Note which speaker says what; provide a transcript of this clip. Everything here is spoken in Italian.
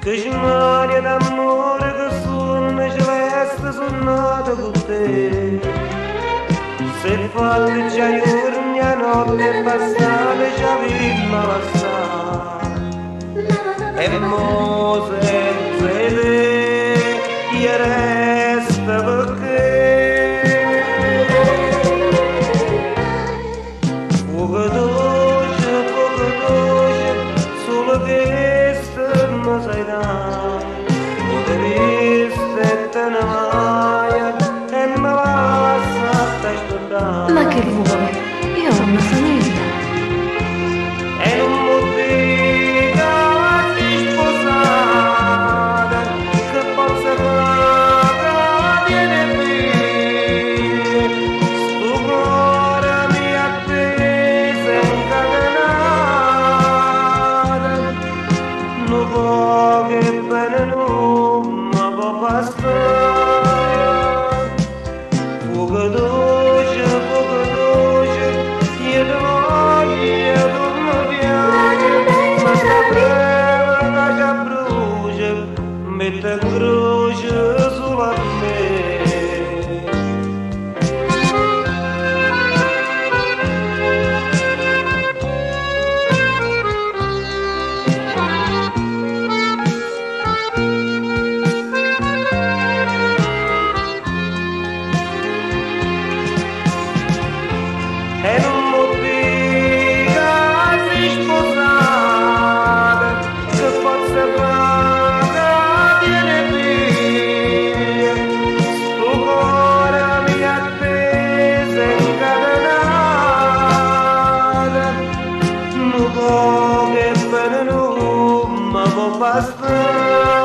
Speaker 1: Che smania d'amore che suona celeste suonata con te. Se falle già giorni a notte passate già vimma passare. E mo senza te io resta perché poco dolce, solo questo mi sai dare. Potreste te ne vai e mi basta ascoltare.
Speaker 2: Ma che vuoi? Io ho una famiglia.
Speaker 1: E non mi dica di sposare, che possa fare viene qui. Sto cuore mi appese incatenato, non può che bene non mi può bastare. Poco dolce, io ti voglio, tu mi piaci, ma sapevo che già brucia, mette croce sulla me. E non mi dica di sposare, che forse paga viene qui. Sto cuore mi attese incatenato, non può che bene non mi può bastare.